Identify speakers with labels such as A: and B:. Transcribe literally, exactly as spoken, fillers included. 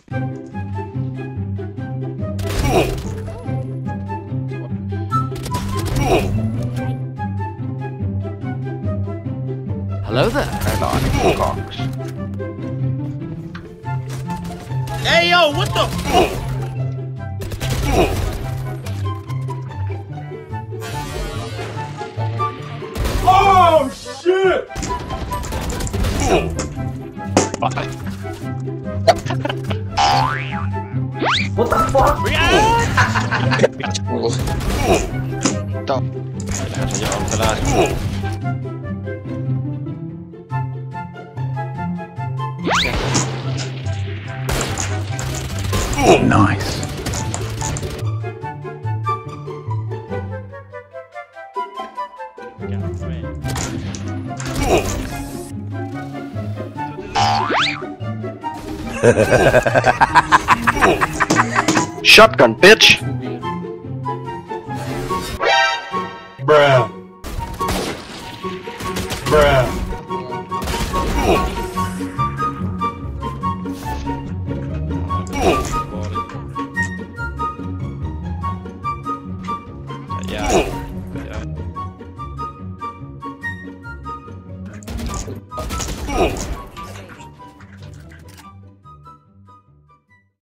A: Hello there.
B: Hello, Cox.
C: Hey yo, what the?
D: Oh shit!
E: What the fuck?
B: Stop. Kailangan saja om telah.
D: Nice.
B: Shotgun, bitch!
D: Bruh. Bruh.
B: Ya.